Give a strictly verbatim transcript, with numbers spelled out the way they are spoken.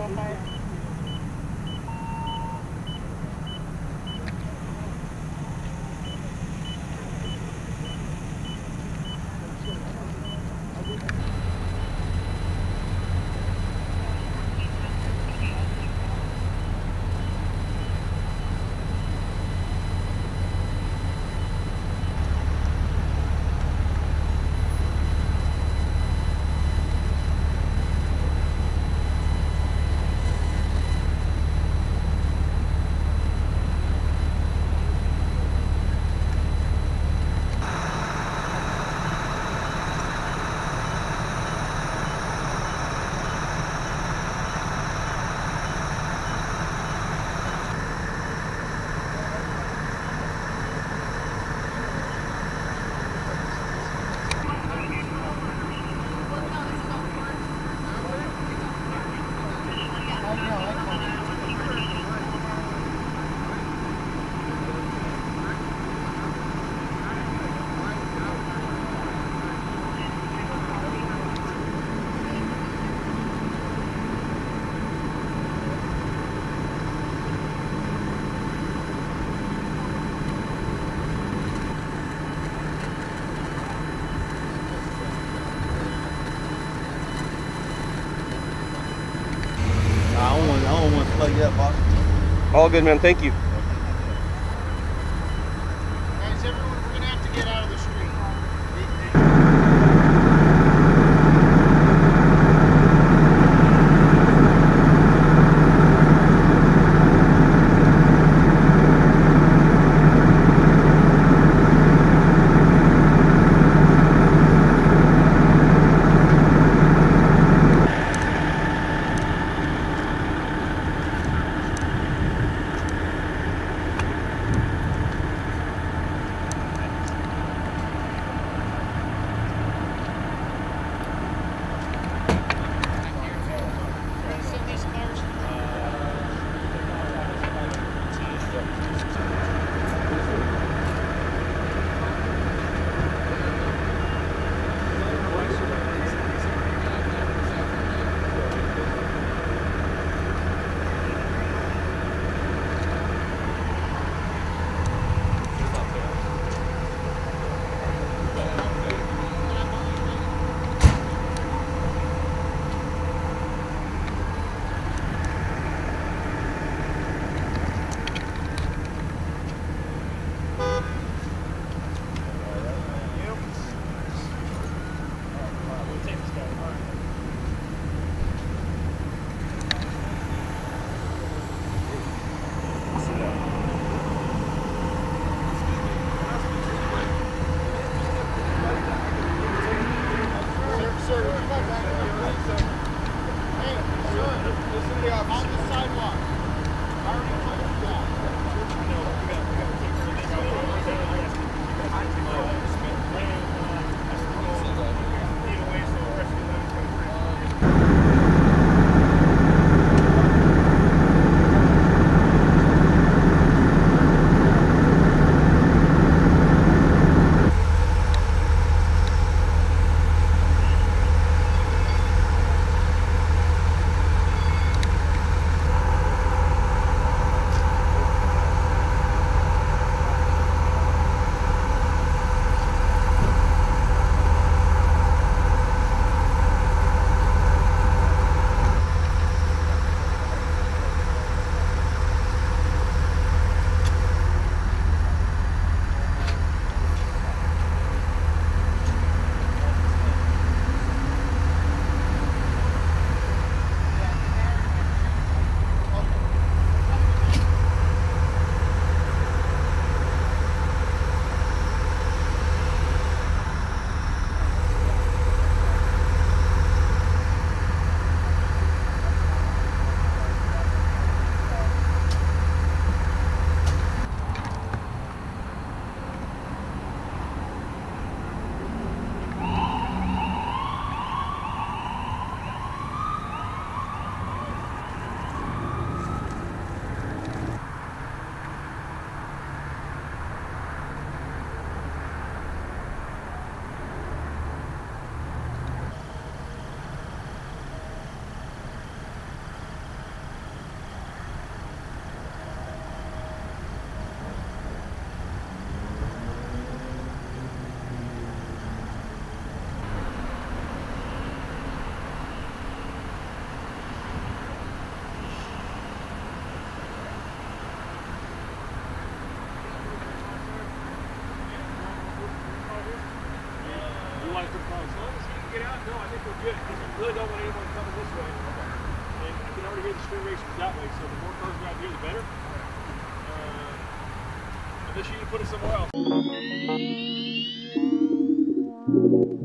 Up, boss. All good, man. Thank you. Guys, everyone, we're gonna have to get out of the street. line for the car. As long as you can get out, no, I think we're good. Because we really don't want anyone coming this way. And I can already hear the street racers that way, so the more cars we have here, the better. Uh, unless you need to put it somewhere else.